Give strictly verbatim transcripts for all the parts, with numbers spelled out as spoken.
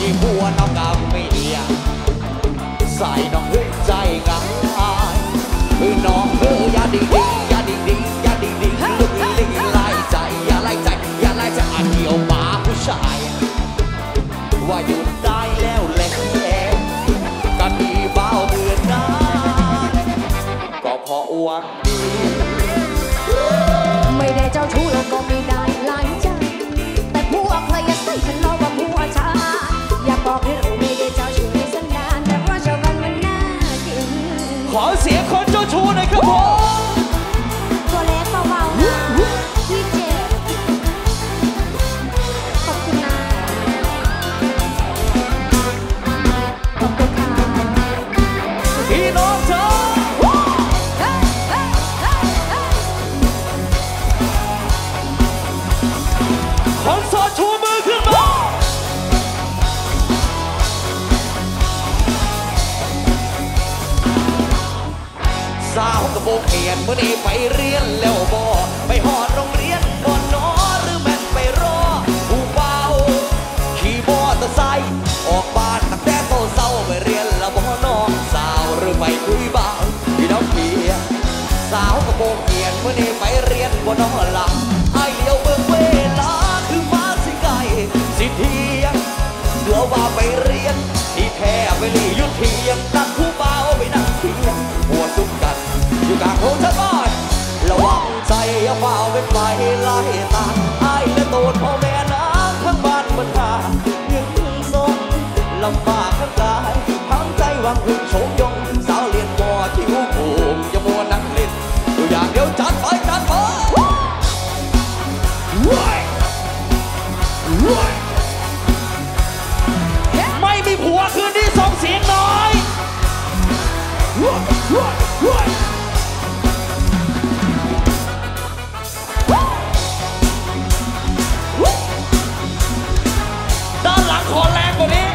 ผัวน้องกับเมียใส่น้องเฮ้ยใจง่ายน้องเฮ้ยอย่าดิ้งดิ้งอย่าดิ้งดิ้งอย่าดิ้งดิ้งลุกลิ้งไล่ใจอย่าไล่ใจอย่าไล่ใจอาเกี่ยวหมาผู้ชายว่าหยุดได้แล้วแหละกันมีเบาเดือนนั้นก็เพราะว่าดีไม่ได้เจ้าชู้แล้วก็ไม่ได้หลายใจแต่พวกใครอยากใส่ฉันเราว่าผัวชาอยากบอกให้เราไม่ได้เจ้าชู้ในสันดานแต่ว่าชาวบ้านมันน่ากินขอเสียงคนเจ้าชู้หน่อยครับผมตัวเล็กเบาๆนะพี่เจขอบคุณนะขอบคุณค่ะพี่น้องเธอคนโสดชูมือขึ้นมาสาวกระโปรงเขียนเมื่อนี้ไปเรียนแล้วบ่ไปหอดโรงเรียนก่อนนอหรือแม่นไปรอผู้เบาขี่มอเตอร์ไซค์ออกบ้านตั้งแต่โตเศร้าไปเรียนแล้วบ่น้องสาวหรือไปคุยบ้าพี่น้องเพียสาวกระโปรงเขียนเมื่อนี้ไปเรียนบ่น้องหลับไอเลี้ยวเบิ่งเวลาคือฟ้าสิไกลสิเทียงเสือว่าไปเรียนที่แท้ไปลียุทธเทียงตั้งผู้เบาไปนั่งเทียงหัวซุ่มกันอยู่กลางโถชะบ้านระวังใจอย่าเฝ้าเป็นไฟไล่ตาไอ้และโตนพ่อแม่น้ำทั้งบ้านบรรดายังสนลำบากทั้งกายทั้งใจหวังพึ่งโฉมยงสาวเรียนมอที่หูผูกอย่ามัวนั่งเล่นตัวอย่างเดียวจัดไปจัดไปไม่มีผัวคืนนี้ส่งเสียงน้อยด้านหลังขอแรงกว่านี้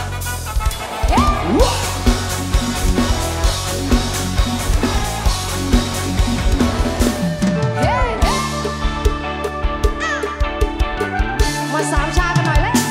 มาสามชากันหน่อยเลย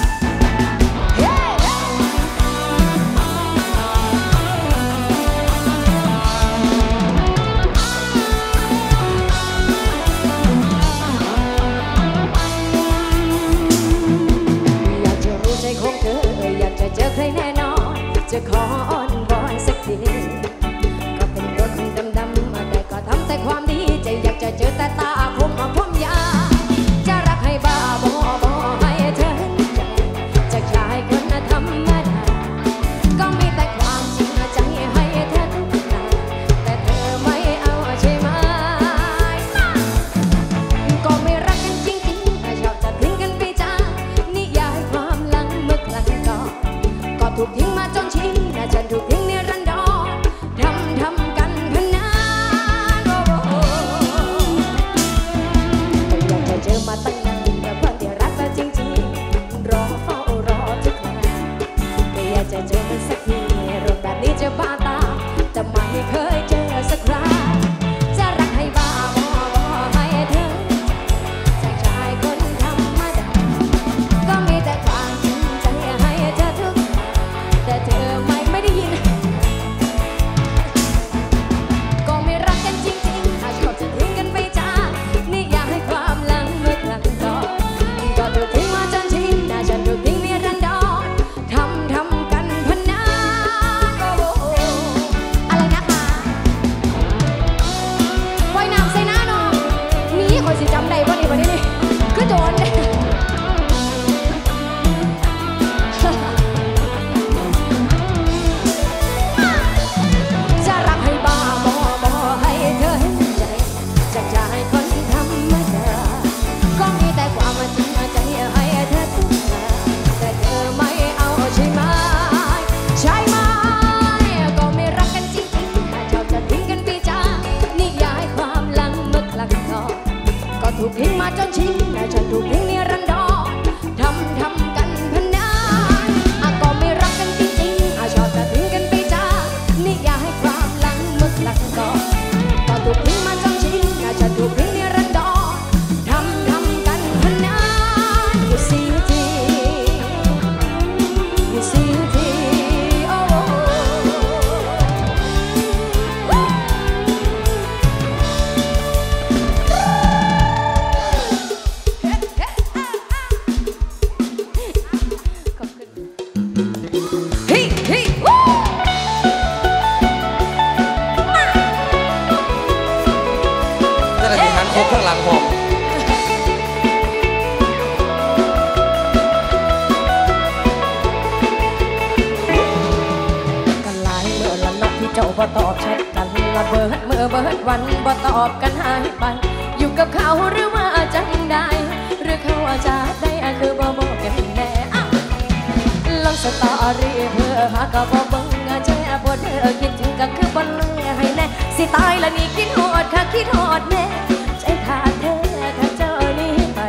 พอตอบแชทกันละเบิดเมื่อเบิดวันบ่ตอบกันหายไปอยู่กับเขาหรือว่าจังได้หรือเขาว่าจะได้คือบ่บอกกันแน่ลองสตอรี่เพื่อหาก็บ่เบิ่งแช่บ่เธอคิดถึงก็คือบ่เลือให้แน่สิตายละนี่คิดฮอดค่ะคิดฮอดแน่ใจขาดแท้ถ้าเจอนี้ไป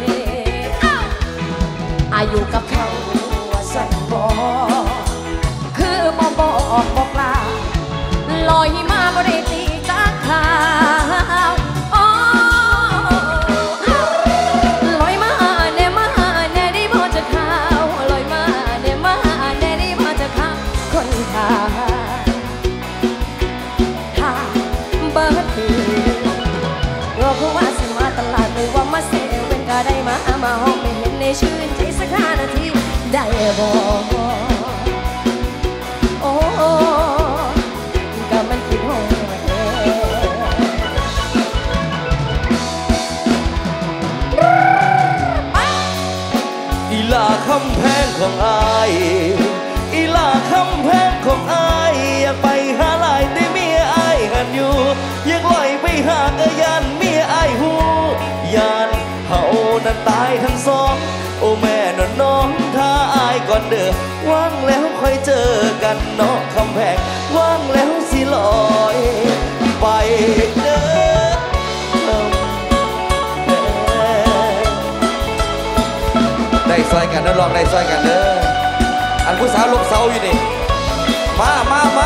อายุกับเขาสั่นบ่คือบ่บอกบอกลาลอยมาบ่ได้ตีจากข่าวลอยมาแน่มาแน่ได้พอจะข่าวลอยมาแน่มาแน่ได้พอจะข่าวคนข่าวข่าวเบิดดีก็เพราะว่าสิมาตลาดหรือว่ามาเซเว่นก็ได้มามาห้องไม่เห็นในชื่นใจสักห้านาทีได้บ่โอ้ก็มันคิดโหดอีลาคำแพงของอายอีลาคำแพงของอายอยากไปหาลายได้เมียอายหันอยู่อยากลอยไปหากะยันเมียอายหูยานเฮานั้นตายทั้งสองโอ้แม่นอนน้องถ้าอายก่อนเด้อว่างแล้วค่อยเจอกันเนาะคำแพงว่างแล้วสิลอยไปเด้อได้ซอยกันเด้อลองได้ซอยกันเด้ออันผู้สาวลงเสาอยู่นี่มามามา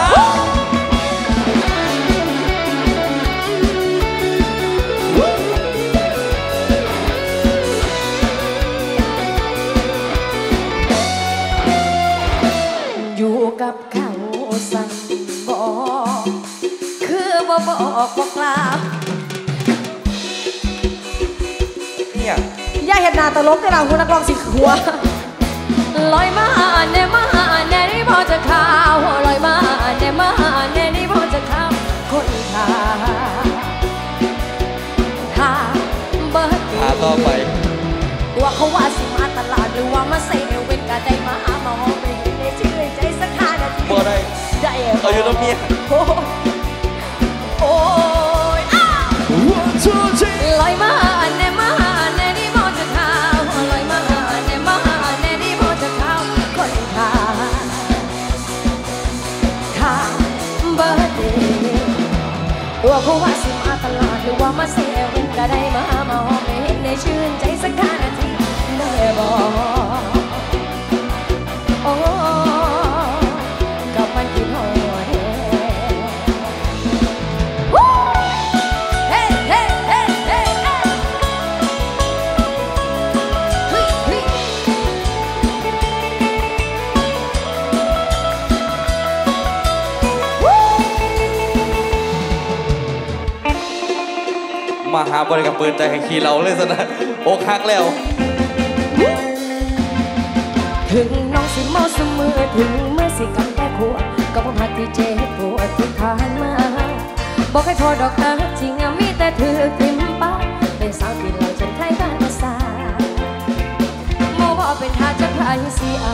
อยู่กับเขาสั่งบอกคือบ่บอกบอกลาเนี่ยอย่าเห็นหน้าตลกในเราคุณนักร้องสิขัวลอยมาแน่มาแน่นี่พอจะข่าวลอยมาแน่มาแน่นี่พอจะข่าวคนข่าวข่าวเบิร์ดข่าวต่อไปว่าเขาว่าสิมาตลาดหรือว่ามาเซเว่นก็ได้มาหามาห้องไม่เห็นในชื่อใจสักห้านาทีบ่ได้ได้เอาอยู่ตรงนี้โอ้ยลอยมาแน่มาแน่นี่พอจะข่าวลอยมาแน่มาแน่นี่พอจะข่าวคนข่าวข่าวเบิร์ดเดย์ว่าเขาว่าสิมาตลาดหรือว่ามาเซเว่นก็ได้มามาห้องไม่เห็นในชื่นใจสักห้านาทีได้บอกโอ้กับมันคิดโหดเฮ้เฮ้เฮ้เฮ้เฮ้เฮ้เฮ้มาหาบริกับปืนใจแห่งขี่เราเลยสินะโอ้คักแล้วถึงน้องสิเมาเสมอถึงเมื่อสิกำแต่ขัวก็บ่หักที่เจ็บปวดที่ผ่านมาบอกให้พอดอกตาจริงมีแต่เธอทิมป้าเป็นสาวที่เราจนใครบ้านภาษาโมว่าเป็นทาจะพายสิเอา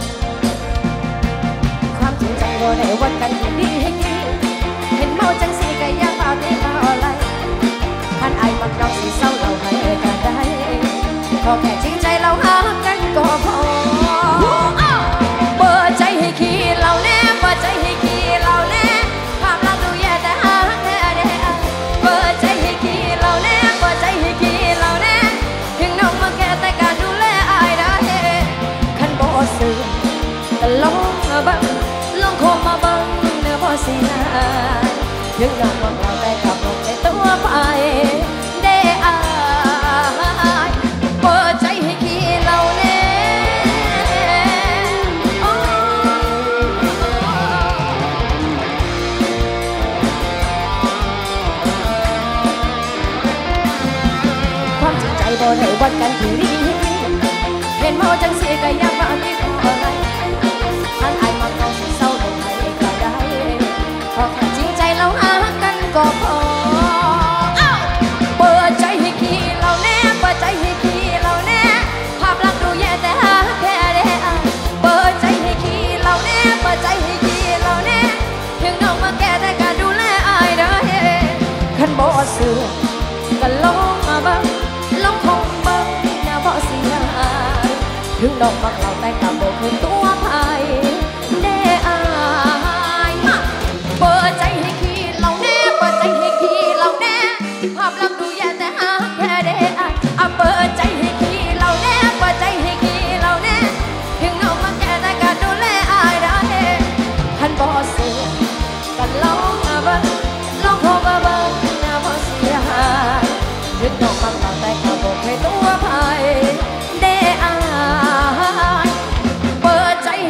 ความจริงใจบ่ได้วัดกันที่ดีให้ดีเห็นเมาจังสีก็อยากเอาได้มาอะไรท่านอายมักเราสิเศร้าเราให้ก็ได้ขอแค่จริงใจเราหากันก็พอเปิดใจให้ขี้เราแน่เปิดใจให้ขี้เราแน่ภาพลักษณ์ดูแย่แต่หาแค่ได้เปิดใจให้ขี้เราแน่เปิดใจให้ขี้เราแน่ถึงน้องมาแค่แต่การดูแลอายได้ขันบ่ซื่อก็ลองมาบังลองโคมมาบังเนื้อบ่เสียถึงน้องมาเราแต่กับลงในตัวไปได้อายเปิดใจให้ขี้เราแน่ความจริงใจบ่ได้วัดกันที่ดีเห็นเมาจังสีก็อยากมาที่ขออะไรท่านอายมาเราสิเศร้าลงให้ก็ได้ขอแค่จริงใจเราหากันก็พอเปิดใจให้ขี้เราแน่เปิดใจให้ขี้เราแน่ภาพลักษณ์ดูแย่แต่หาแค่ได้เปิดใจให้ขี้เราแน่เปิดใจให้ขี้เราแน่ถึงน้องมาแก่ขันบ่เสือก็ลองมาบังลองคงบังนะบ่เสียถึงน้องมักเราแต่กับบ่เคยตัวไผแน่อายเปิดใจให้ขี้เราแน่เปิดใจให้ขี้เราแน่ภาพลักษณ์ดูแย่แต่หาแค่ได้อายอ่ะเปิดใจให้ขี้เราแน่เปิดใจให้ขี้เราแน่ถึงน้องมาแก่แต่ก็ดูแลอายได้ขันบ่เสือก็ลองมาบังลองคงมาบังนะบ่เสียถึงน้องมักเราแต่ก็บ่เคยตัวไผได้อายเปิดใจ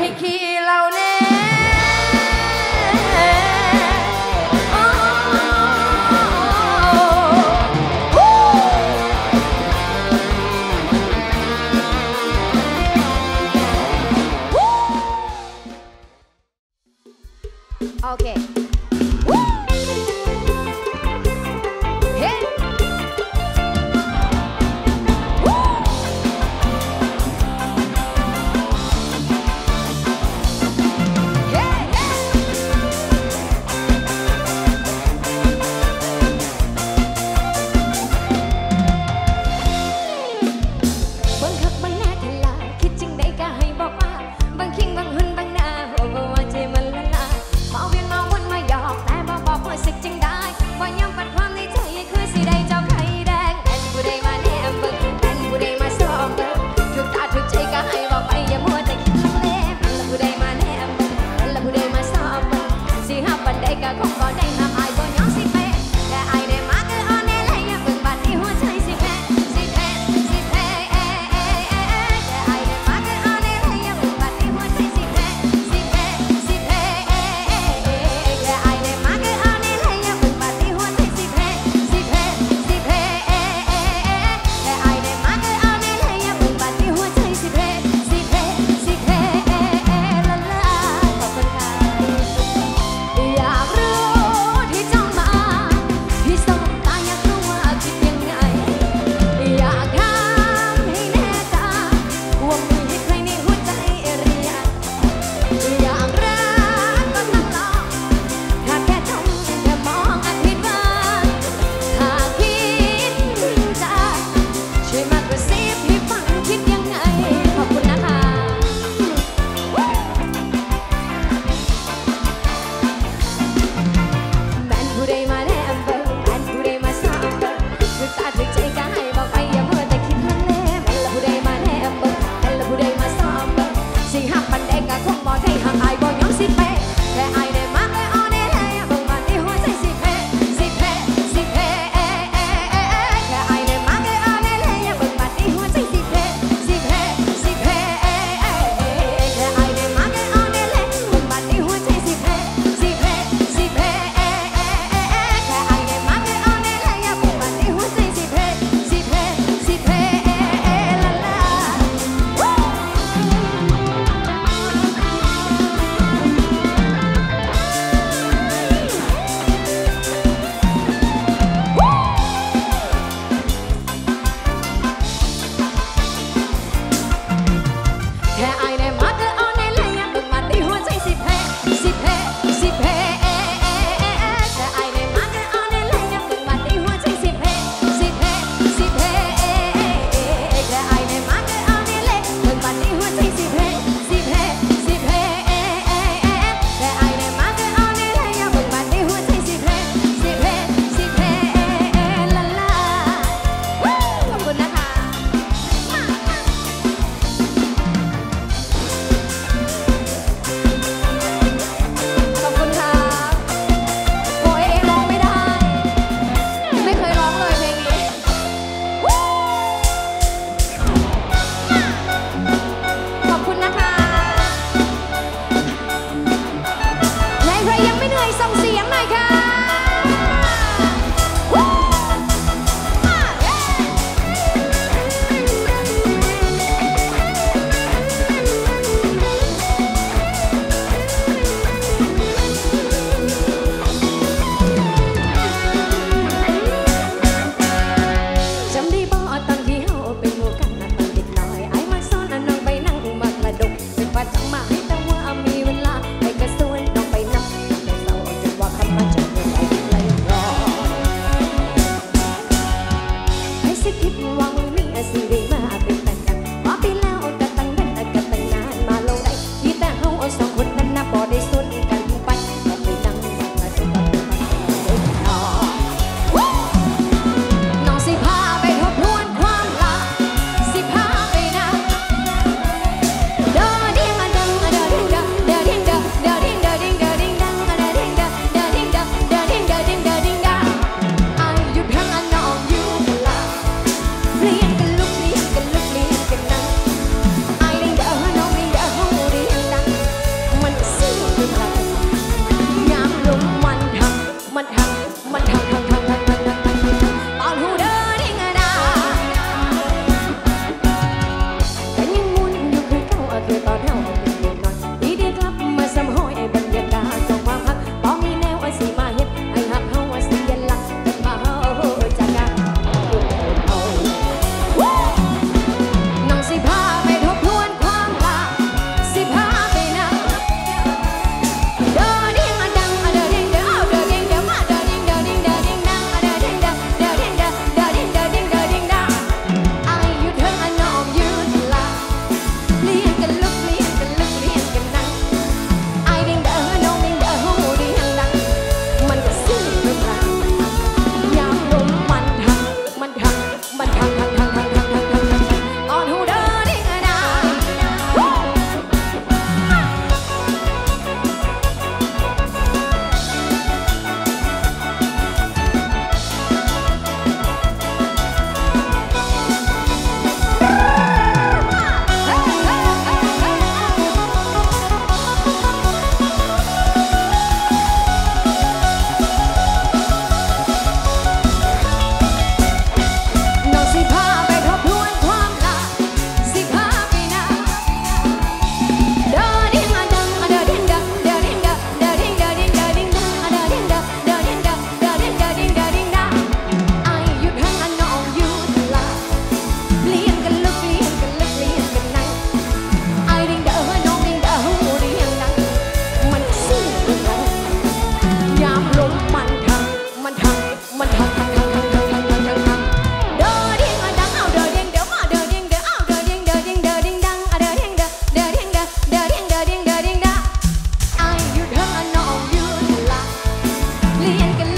เลียนกัน